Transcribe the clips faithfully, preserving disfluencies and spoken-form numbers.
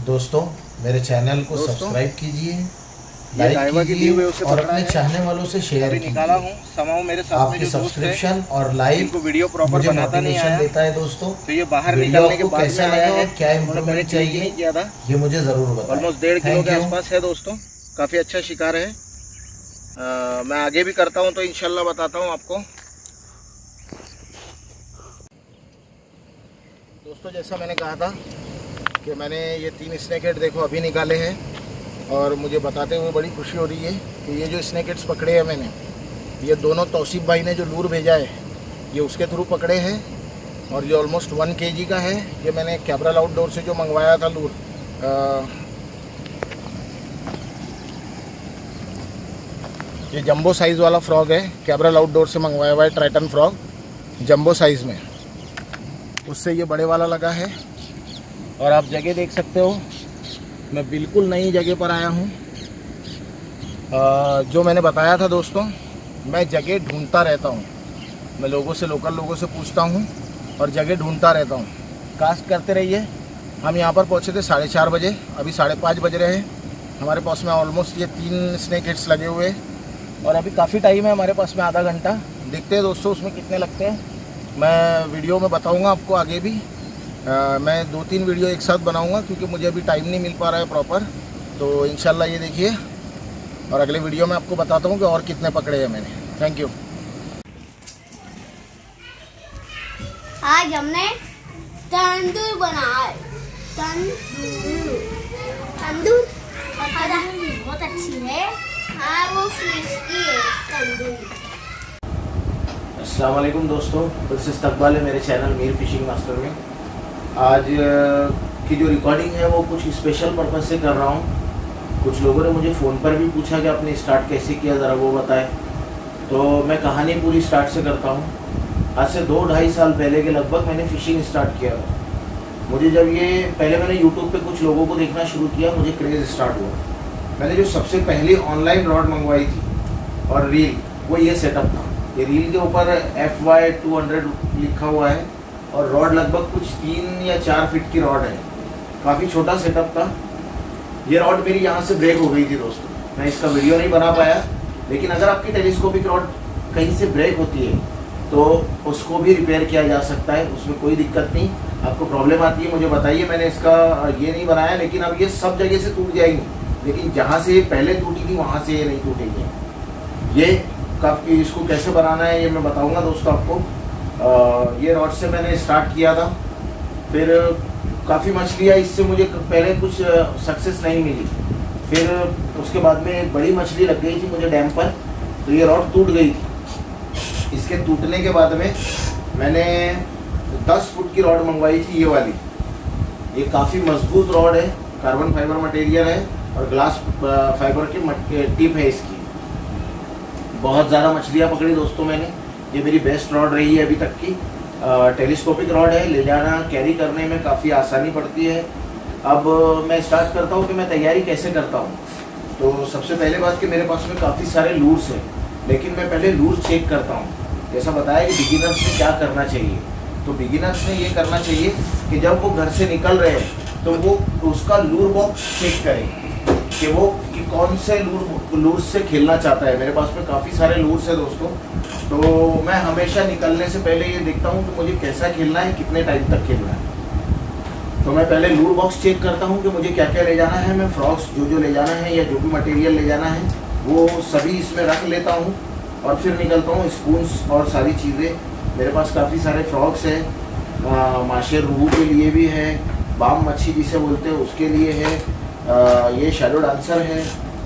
दोस्तों मेरे चैनल को सब्सक्राइब कीजिए, लाइक कीजिए और अपने चाहने वालों से शेयर कीजिए। निकाला हूं समाओ मेरे साथ आपके सब्सक्रिप्शन और लाइक को वीडियो प्रॉपर मुझे बनाता नहीं आया देता है दोस्तों। तो ये बाहर वीडियो निकलने के आपको बाद कैसा में आया लगा है। और क्या इम्प्रूवमेंट चाहिए नहीं किया था, ये मुझे जरूर बताएं। ऑलमोस्ट डेढ़ किलो के आसपास है दोस्तों, काफ़ी अच्छा शिकार है। आ, मैं आगे भी करता हूं तो इंशाल्लाह बताता हूं आपको। दोस्तों जैसा मैंने कहा था कि मैंने ये तीन स्नेक हेड देखो अभी निकाले हैं और मुझे बताते हुए बड़ी खुशी हो रही है कि ये जो स्नेक हेड्स पकड़े हैं मैंने, ये दोनों तौसीफ भाई ने जो लूर भेजा है ये उसके थ्रू पकड़े हैं और ये ऑलमोस्ट वन केजी का है। ये मैंने कैब्रल आउटडोर से जो मंगवाया था लूर, आ, ये जंबो साइज़ वाला फ्रॉग है, कैब्रल आउटडोर से मंगवाया हुआ है, ट्राइटन फ्रॉग जंबो साइज़ में, उससे ये बड़े वाला लगा है। और आप जगह देख सकते हो, मैं बिल्कुल नई जगह पर आया हूँ। जो मैंने बताया था दोस्तों, मैं जगह ढूंढता रहता हूँ, मैं लोगों से, लोकल लोगों से पूछता हूँ और जगह ढूंढता रहता हूँ। कास्ट करते रहिए। हम यहाँ पर पहुँचे थे साढ़े चार बजे, अभी साढ़े पाँच बज रहे हैं। हमारे पास में ऑलमोस्ट ये तीन स्नेक हेड्स लगे हुए हैं और अभी काफ़ी टाइम है हमारे पास में, आधा घंटा। देखते हैं दोस्तों उसमें कितने लगते हैं। मैं वीडियो में बताऊँगा आपको आगे भी। आ, मैं दो तीन वीडियो एक साथ बनाऊंगा क्योंकि मुझे अभी टाइम नहीं मिल पा रहा है प्रॉपर। तो इंशाल्लाह ये देखिए और अगले वीडियो में आपको बताता हूँ कि और कितने पकड़े हैं मैंने। Thank you. आज हमने तंदूर बनाया है। तंदूर तंदूर बहुत अच्छी है। हाँ वो फिश की है तंदूर। अस्सलाम वालेकुम दोस्तों, फिर से इस्तकबाल है मेरे चैनल मीर फिशिंग मास्टर में। आज की जो रिकॉर्डिंग है वो कुछ स्पेशल पर्पज़ से कर रहा हूँ। कुछ लोगों ने मुझे फ़ोन पर भी पूछा कि आपने स्टार्ट कैसे किया, ज़रा वो बताएं। तो मैं कहानी पूरी स्टार्ट से करता हूँ। आज से दो ढाई साल पहले के लगभग मैंने फ़िशिंग स्टार्ट किया था। मुझे जब ये पहले मैंने यूट्यूब पे कुछ लोगों को देखना शुरू किया, मुझे क्रेज़ स्टार्ट हुआ। मैंने जो सबसे पहली ऑनलाइन रॉड मंगवाई थी और रील, वो ये सेटअप था। ये रील के ऊपर एफ वाई टू हंड्रेड लिखा हुआ है और रॉड लगभग कुछ तीन या चार फीट की रॉड है। काफ़ी छोटा सेटअप था। ये रॉड मेरी यहाँ से ब्रेक हो गई थी दोस्तों, मैं इसका वीडियो नहीं बना पाया। लेकिन अगर आपकी टेलीस्कोपिक रॉड कहीं से ब्रेक होती है तो उसको भी रिपेयर किया जा सकता है, उसमें कोई दिक्कत नहीं। आपको प्रॉब्लम आती है मुझे बताइए, मैंने इसका ये नहीं बनाया। लेकिन अब ये सब जगह से टूट जाएंगी, लेकिन जहाँ से ये पहले टूटी थी वहाँ से ये नहीं टूटेगी। ये कब इसको कैसे बनाना है ये मैं बताऊँगा दोस्तों आपको। आ, ये रॉड से मैंने स्टार्ट किया था। फिर काफ़ी मछलियाँ इससे मुझे पहले कुछ सक्सेस नहीं मिली। फिर उसके बाद में एक बड़ी मछली लग गई थी मुझे डैम पर, तो ये रॉड टूट गई थी। इसके टूटने के बाद में मैंने दस फुट की रॉड मंगवाई थी, ये वाली। ये काफ़ी मजबूत रॉड है, कार्बन फाइबर मटेरियल है और ग्लास फाइबर की टिप है इसकी। बहुत ज़्यादा मछलियाँ पकड़ी दोस्तों मैंने। ये मेरी बेस्ट रॉड रही है अभी तक की। टेलीस्कोपिक रॉड है, ले जाना कैरी करने में काफ़ी आसानी पड़ती है। अब मैं स्टार्ट करता हूँ कि मैं तैयारी कैसे करता हूँ। तो सबसे पहले बात कि मेरे पास में काफ़ी सारे लूर्स हैं, लेकिन मैं पहले लूर चेक करता हूँ। जैसा बताया कि बिगिनर्स में क्या करना चाहिए, तो बिगिनर्स में ये करना चाहिए कि जब वो घर से निकल रहे हैं तो वो उसका लूर बॉक्स चेक करें कि वो कि कौन से लूर लूर्स से खेलना चाहता है। मेरे पास में काफ़ी सारे लूर्स हैं दोस्तों, तो मैं हमेशा निकलने से पहले ये देखता हूँ कि मुझे कैसा खेलना है, कितने टाइम तक खेलना है। तो मैं पहले लूर बॉक्स चेक करता हूँ कि मुझे क्या क्या ले जाना है। मैं फ्रॉक्स जो जो ले जाना है या जो भी मटेरियल ले जाना है वो सभी इसमें रख लेता हूँ और फिर निकलता हूँ। स्पून्स और सारी चीज़ें मेरे पास काफ़ी सारे फ्रॉक्स हैं, माशे रूहू के लिए भी है, बाम मच्छी जिसे बोलते हैं उसके लिए है, आ, ये शैडो डांसर है।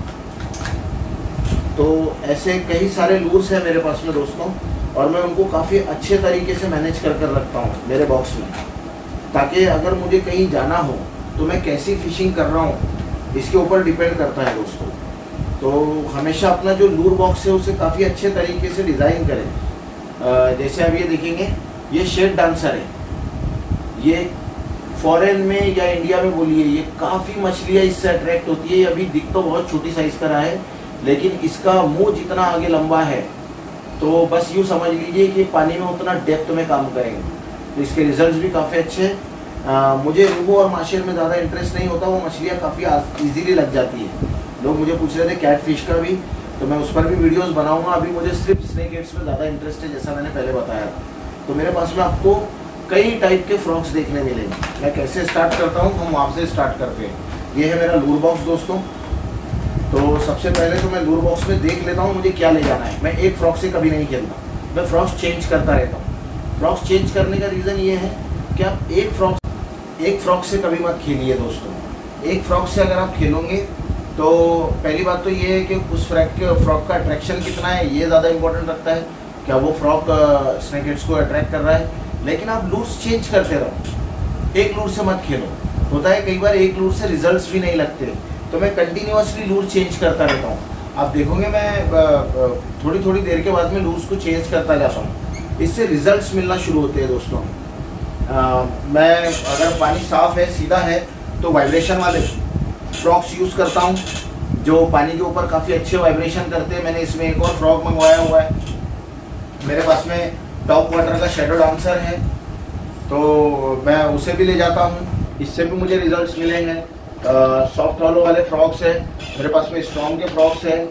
तो ऐसे कई सारे लूर्स हैं मेरे पास में दोस्तों, और मैं उनको काफ़ी अच्छे तरीके से मैनेज कर कर रखता हूँ मेरे बॉक्स में, ताकि अगर मुझे कहीं जाना हो तो मैं कैसी फ़िशिंग कर रहा हूँ इसके ऊपर डिपेंड करता है दोस्तों। तो हमेशा अपना जो लूर बॉक्स है उसे काफ़ी अच्छे तरीके से डिज़ाइन करें। आ, जैसे अब ये देखेंगे, ये शेड डांसर है। ये फॉरेन में या इंडिया में बोलिए, ये काफ़ी मछलियाँ इससे अट्रैक्ट होती है। अभी दिख तो बहुत छोटी साइज़ का रहा है, लेकिन इसका मुंह जितना आगे लंबा है तो बस यूँ समझ लीजिए कि पानी में उतना डेप्थ में काम करेंगे। तो इसके रिजल्ट्स भी काफ़ी अच्छे हैं। आ, मुझे रोहू और माशेर में ज़्यादा इंटरेस्ट नहीं होता, वो मछलियाँ काफ़ी इजीली लग जाती है। लोग मुझे पूछ रहे थे कैट फिश का भी, तो मैं उस पर भी वीडियोस बनाऊंगा। अभी मुझे सिर्फ स्नेक हेड्स में ज़्यादा इंटरेस्ट है, जैसा मैंने पहले बताया था। तो मेरे पास में आपको कई टाइप के फ्रॉक्स देखने मिलेंगे। मैं कैसे स्टार्ट करता हूँ, हम वहाँ से स्टार्ट करते हैं। ये है मेरा लूर बॉक्स दोस्तों। तो सबसे पहले तो मैं लूर बॉक्स में देख लेता हूँ मुझे क्या ले जाना है। मैं एक फ्रॉक से कभी नहीं खेलता, मैं फ्रॉक्स चेंज करता रहता हूँ। फ्रॉक्स चेंज करने का रीज़न ये है कि आप एक फ्रॉक एक फ्रॉक से कभी मत खेलिए दोस्तों। एक फ्रॉक से अगर आप खेलोगे तो पहली बात तो ये है कि उस फ्रॉक के फ्रॉक का अट्रैक्शन कितना है, ये ज़्यादा इंपॉर्टेंट रखता है। क्या वो फ्रॉक स्नेक हेड्स को अट्रैक्ट कर रहा है। लेकिन आप लूर्स चेंज करते रहो, एक लूर से मत खेलो। होता है कई बार एक लूर से रिजल्ट्स भी नहीं लगते, तो मैं कंटिन्यूअसली लूर चेंज करता रहता हूँ। आप देखोगे मैं थोड़ी थोड़ी देर के बाद में लूर्स को चेंज करता जाता हूँ, इससे रिजल्ट्स मिलना शुरू होते हैं दोस्तों। आ, मैं अगर पानी साफ़ है, सीधा है, तो वाइब्रेशन वाले फ्रॉक्स यूज़ करता हूँ जो पानी के ऊपर काफ़ी अच्छे वाइब्रेशन करते हैं। मैंने इसमें एक और फ्रॉक मंगवाया हुआ है। मेरे पास में टॉप वाटर का शेडो डांसर है, तो मैं उसे भी ले जाता हूँ, इससे भी मुझे रिजल्ट्स मिलेंगे। सॉफ्ट हॉलो वाले फ्रॉक्स है मेरे पास में, स्ट्रॉन्ग के फ्रॉक्स है।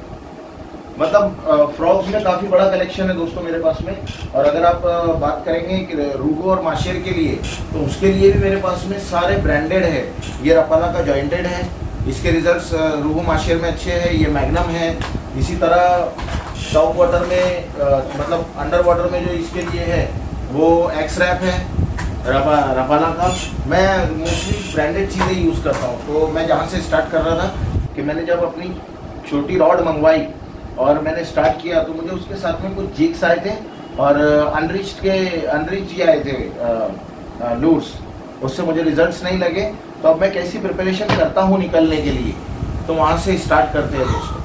मतलब फ्रॉक्स में काफ़ी बड़ा कलेक्शन है दोस्तों मेरे पास में। और अगर आप आ, बात करेंगे कि रोहू और माशेर के लिए, तो उसके लिए भी मेरे पास में सारे ब्रांडेड है। ये रपाला का जॉइंटेड है, इसके रिजल्ट्स रोहू माशेर में अच्छे हैं। ये मैग्नम है। इसी तरह टॉप वाटर में आ, मतलब अंडर वाटर में जो इसके लिए है वो एक्स रैप है रपा रपाला का। मैं मोस्टली ब्रांडेड चीज़ें यूज़ करता हूँ। तो मैं जहाँ से स्टार्ट कर रहा था कि मैंने जब अपनी छोटी रॉड मंगवाई और मैंने स्टार्ट किया, तो मुझे उसके साथ में कुछ जिग्स आए थे और अनरिच्ड के अनरिच जी आए थे लूर्स, उससे मुझे रिजल्ट्स नहीं लगे। तो अब मैं कैसी प्रिपरेशन करता हूँ निकलने के लिए, तो वहाँ से स्टार्ट करते हैं दोस्तों।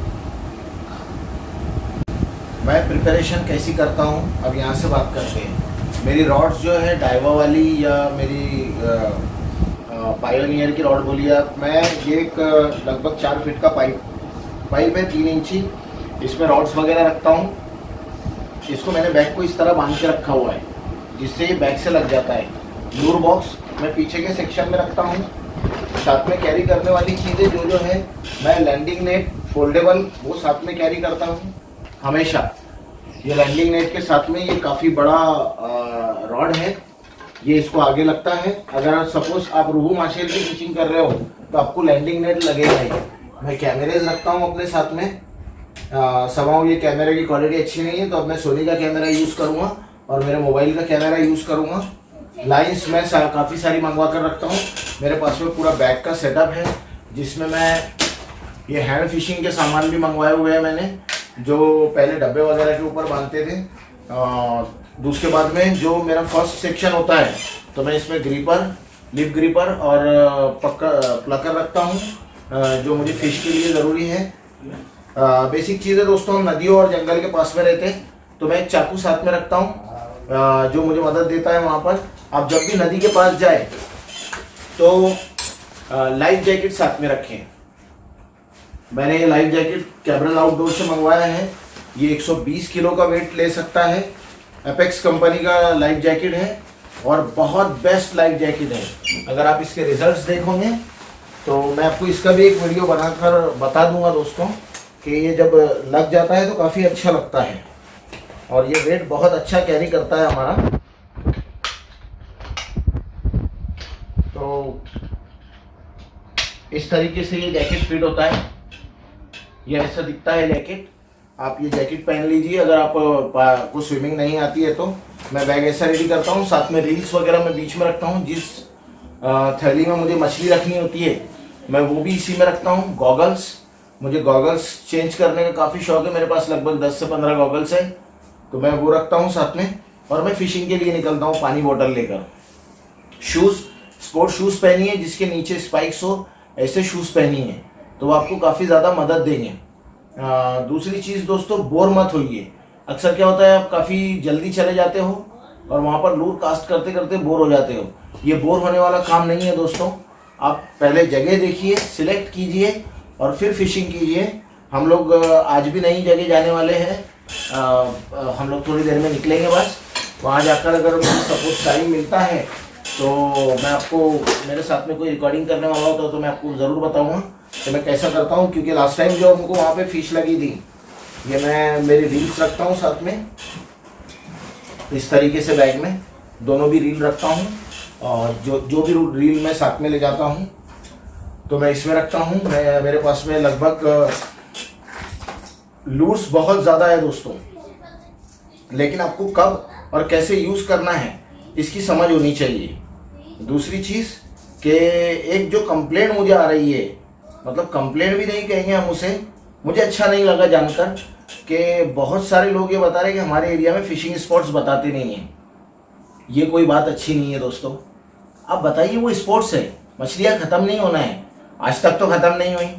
मैं प्रिपरेशन कैसी करता हूँ, अब यहाँ से बात करते हैं। मेरी रॉड्स जो है डाइवा वाली या मेरी पायोनियर की रॉड बोलिए आप, मैं ये एक लगभग चार फीट का पाइप पाइप है, तीन इंची, इसमें रॉड्स वगैरह रखता हूँ। इसको मैंने बैग को इस तरह बांध के रखा हुआ है, जिससे ये बैग से लग जाता है। लूर बॉक्स मैं पीछे के सेक्शन में रखता हूँ। साथ में कैरी करने वाली चीज़ें जो जो है, मैं लैंडिंग नेट फोल्डेबल वो साथ में कैरी करता हूँ हमेशा। ये लैंडिंग नेट के साथ में ये काफ़ी बड़ा रॉड है, ये इसको आगे लगता है। अगर सपोज आप रोहू माशेर की फिशिंग कर रहे हो तो आपको लैंडिंग नेट लगेगा ही। मैं कैमरेज रखता हूँ अपने साथ में। समाओ ये कैमरे की क्वालिटी अच्छी नहीं है, तो अब मैं सोनी का कैमरा यूज़ करूँगा और मेरे मोबाइल का कैमरा यूज़ करूँगा। लाइंस मैं सा, काफ़ी सारी मंगवा कर रखता हूँ। मेरे पास में पूरा बैग का सेटअप है, जिसमें मैं ये हैंड फिशिंग के सामान भी मंगवाए हुए हैं मैंने, जो पहले डब्बे वगैरह के ऊपर बांधते थे। दूसरे बाद में जो मेरा फर्स्ट सेक्शन होता है, तो मैं इसमें ग्रीपर, लिप ग्रीपर और पक्का प्लकर रखता हूँ, जो मुझे फिश के लिए ज़रूरी है। बेसिक चीज़ है दोस्तों। हम नदियों और जंगल के पास में रहते हैं, तो मैं एक चाकू साथ में रखता हूँ, जो मुझे मदद देता है वहाँ पर। आप जब भी नदी के पास जाए तो लाइफ जैकेट साथ में रखें। मैंने ये लाइफ जैकेट कैब्रल आउटडोर से मंगवाया है। ये एक सौ बीस किलो का वेट ले सकता है। एपेक्स कंपनी का लाइफ जैकेट है और बहुत बेस्ट लाइफ जैकेट है। अगर आप इसके रिजल्ट्स देखोगे तो मैं आपको इसका भी एक वीडियो बनाकर बता दूंगा दोस्तों, कि ये जब लग जाता है तो काफ़ी अच्छा लगता है और ये वेट बहुत अच्छा कैरी करता है हमारा। तो इस तरीके से ये जैकेट फिट होता है। ये ऐसा दिखता है जैकेट। आप ये जैकेट पहन लीजिए अगर आपको स्विमिंग नहीं आती है तो। मैं बैग ऐसा रेडी करता हूँ, साथ में रील्स वगैरह मैं बीच में रखता हूँ। जिस थैली में मुझे मछली रखनी होती है मैं वो भी इसी में रखता हूँ। गॉगल्स, मुझे गॉगल्स चेंज करने का काफ़ी शौक है। मेरे पास लगभग दस से पंद्रह गॉगल्स है, तो मैं वो रखता हूँ साथ में। और मैं फिशिंग के लिए निकलता हूँ पानी बोतल लेकर। शूज़, स्पोर्ट शूज़ पहनिए जिसके नीचे स्पाइक्स हो, ऐसे शूज़ पहनिए तो वो आपको काफ़ी ज़्यादा मदद देंगे। आ, दूसरी चीज़ दोस्तों, बोर मत होइए। अक्सर क्या होता है, आप काफ़ी जल्दी चले जाते हो और वहाँ पर लूर कास्ट करते करते बोर हो जाते हो। ये बोर होने वाला काम नहीं है दोस्तों। आप पहले जगह देखिए, सिलेक्ट कीजिए और फिर फिशिंग कीजिए। हम लोग आज भी नई जगह जाने वाले हैं। हम लोग थोड़ी देर में निकलेंगे बस। वहाँ जाकर अगर मुझे सपोज टाइम मिलता है तो मैं आपको मेरे साथ में कोई रिकॉर्डिंग करने वाला होता तो मैं आपको ज़रूर बताऊँगा कि मैं कैसा करता हूँ, क्योंकि लास्ट टाइम जो हमको वहाँ पे फिश लगी थी, ये मैं मेरी रील्स रखता हूँ साथ में इस तरीके से, बैग में दोनों भी रील रखता हूँ, और जो जो भी रील मैं साथ में ले जाता हूँ तो मैं इसमें रखता हूँ। मैं मेरे पास में लगभग लूर्स बहुत ज़्यादा है दोस्तों, लेकिन आपको कब और कैसे यूज़ करना है इसकी समझ होनी चाहिए। दूसरी चीज़ कि एक जो कंप्लेंट मुझे आ रही है, मतलब कंप्लेंट भी नहीं कहेंगे हम उसे, मुझे अच्छा नहीं लगा जानकर कि बहुत सारे लोग ये बता रहे हैं कि हमारे एरिया में फिशिंग स्पॉट्स बताते नहीं हैं। ये कोई बात अच्छी नहीं है दोस्तों। आप बताइए, वो स्पोर्ट्स है, मछलियाँ ख़त्म नहीं होना है, आज तक तो ख़त्म नहीं हुई।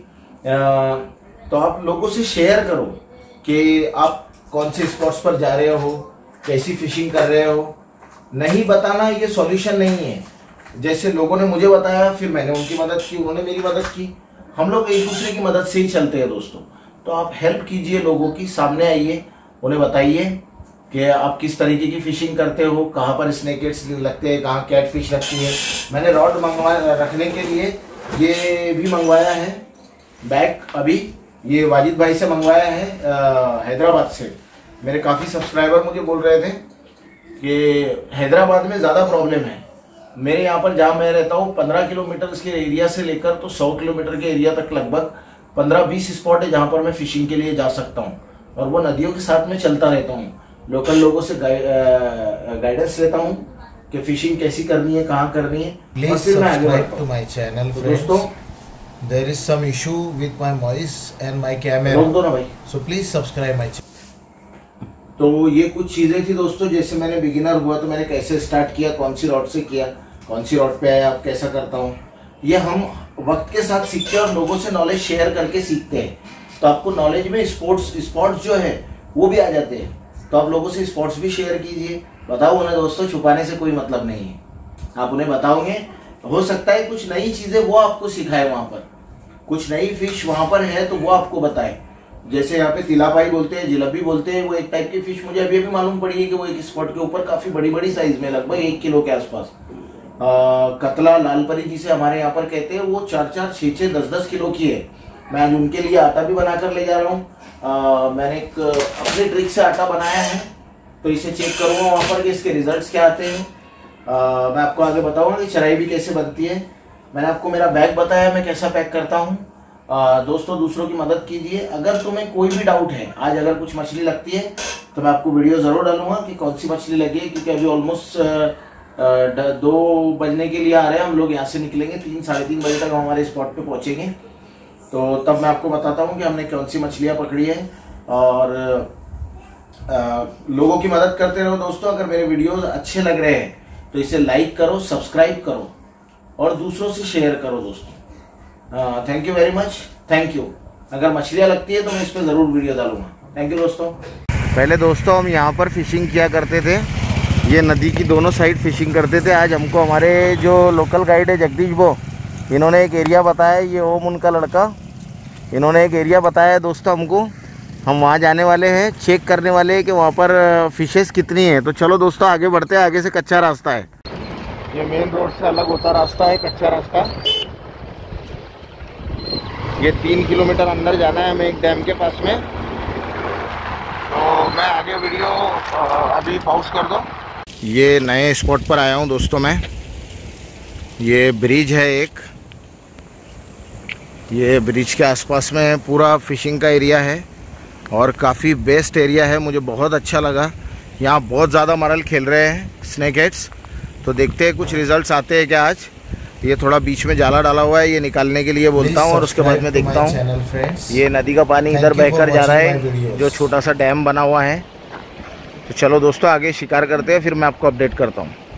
तो आप लोगों से शेयर करो कि आप कौन से स्पॉट्स पर जा रहे हो, कैसी फिशिंग कर रहे हो। नहीं बताना ये सॉल्यूशन नहीं है। जैसे लोगों ने मुझे बताया, फिर मैंने उनकी मदद की, उन्होंने मेरी मदद की, हम लोग एक दूसरे की मदद से ही चलते हैं दोस्तों। तो आप हेल्प कीजिए लोगों की, सामने आइए, उन्हें बताइए कि आप किस तरीके की फिशिंग करते हो, कहाँ पर स्नेकेट्स लगते हैं, कहाँ कैट फिश लगती है। मैंने रॉड मंगवा रखने के लिए ये भी मंगवाया है बैग, अभी ये वाजिद भाई से मंगवाया है हैदराबाद से। मेरे काफ़ी सब्सक्राइबर मुझे बोल रहे थे कि हैदराबाद में ज़्यादा प्रॉब्लम है। मेरे यहाँ पर जहाँ मैं रहता हूँ पंद्रह किलोमीटर के एरिया से लेकर तो सौ किलोमीटर के एरिया तक लगभग पंद्रह बीस स्पॉट है जहाँ पर मैं फिशिंग के लिए जा सकता हूँ, और वो नदियों के साथ में चलता रहता हूँ। लोकल लोगों से गाइडेंस लेता हूँ कि फिशिंग कैसी करनी है, कहाँ करनी है। Please subscribe to my channel दोस्तों। There is some issue with my voice and my camera, रोक दो ना भाई, so please subscribe my channel. तो ये कुछ चीज़ें थी दोस्तों, जैसे मैंने बिगिनर हुआ तो मैंने कैसे स्टार्ट किया, कौन सी रॉड से किया, कौन सी रॉड पे आया, आप कैसा करता हूँ। ये हम वक्त के साथ सीखते हैं और लोगों से नॉलेज शेयर करके सीखते हैं। तो आपको नॉलेज में स्पोर्ट्स स्पॉट्स जो है वो भी आ जाते हैं। तो आप लोगों से स्पॉट्स भी शेयर कीजिए, बताओ उन्हें दोस्तों, छुपाने से कोई मतलब नहीं है। आप उन्हें बताओगे, हो सकता है कुछ नई चीज़ें वो आपको सिखाए, वहाँ पर कुछ नई फिश वहाँ पर है तो वो आपको बताए। जैसे यहाँ पे तिलापाई बोलते हैं, जिलेबी बोलते हैं, वो एक टाइप की फिश मुझे अभी अभी मालूम पड़ी है कि वो एक स्पॉट के ऊपर काफ़ी बड़ी बड़ी साइज में, लगभग एक किलो के आसपास, कतला लालपरी जिसे हमारे यहाँ पर कहते हैं, वो चार चार छः छः दस दस किलो की है। मैं आज उनके लिए आटा भी बनाकर ले जा रहा हूँ। मैंने एक अपने ट्रिक से आटा बनाया है, तो इसे चेक करूँगा वहाँ पर कि इसके रिजल्ट्स क्या आते हैं। आ, मैं आपको आगे बताऊँगा कि चराई भी कैसे बनती है। मैंने आपको मेरा बैग बताया, मैं कैसा पैक करता हूँ। दोस्तों, दूसरों की मदद कीजिए। अगर तुम्हें कोई भी डाउट है, आज अगर कुछ मछली लगती है तो मैं आपको वीडियो ज़रूर डालूंगा कि कौन सी मछली लगी है, क्योंकि अभी ऑलमोस्ट दो बजने के लिए आ रहे हैं। हम लोग यहाँ से निकलेंगे, तीन साढ़े तीन बजे तक हम हमारे स्पॉट पे पहुँचेंगे। तो तब मैं आपको बताता हूँ कि हमने कौन सी मछलियाँ पकड़ी है। और आ, लोगों की मदद करते रहो दोस्तों। अगर मेरे वीडियोस अच्छे लग रहे हैं तो इसे लाइक करो, सब्सक्राइब करो और दूसरों से शेयर करो दोस्तों। Thank you very much, thank you. अगर मछलियाँ लगती है तो मैं इस पर ज़रूर वीडियो डालूंगा। थैंक यू दोस्तों। पहले दोस्तों हम यहाँ पर फिशिंग किया करते थे, ये नदी की दोनों साइड फिशिंग करते थे। आज हमको हमारे जो लोकल गाइड है जगदीश वो, इन्होंने एक एरिया बताया, ये ओम उनका लड़का, इन्होंने एक एरिया बताया है दोस्तों हमको। हम वहाँ जाने वाले हैं, चेक करने वाले हैं कि वहाँ पर फिशेस कितनी हैं। तो चलो दोस्तों आगे बढ़ते हैं। आगे से कच्चा रास्ता है, ये मेन रोड से अलग होता रास्ता है, कच्चा रास्ता। ये तीन किलोमीटर अंदर जाना है हमें एक डैम के पास में। तो मैं आगे वीडियो अभी पॉज कर दो। ये नए स्पॉट पर आया हूँ दोस्तों मैं। ये ब्रिज है एक, ये ब्रिज के आसपास में पूरा फिशिंग का एरिया है और काफ़ी बेस्ट एरिया है, मुझे बहुत अच्छा लगा। यहाँ बहुत ज़्यादा मरल खेल रहे हैं स्नेक हेड्स। तो देखते हैं कुछ रिजल्ट्स आते हैं क्या आज। ये थोड़ा बीच में जाला डाला हुआ है, ये निकालने के लिए बोलता हूँ और उसके बाद में देखता हूँ। ये नदी का पानी इधर बहकर जा रहा है, जो छोटा सा डैम बना हुआ है। तो चलो दोस्तों आगे शिकार करते हैं, फिर मैं आपको अपडेट करता हूँ।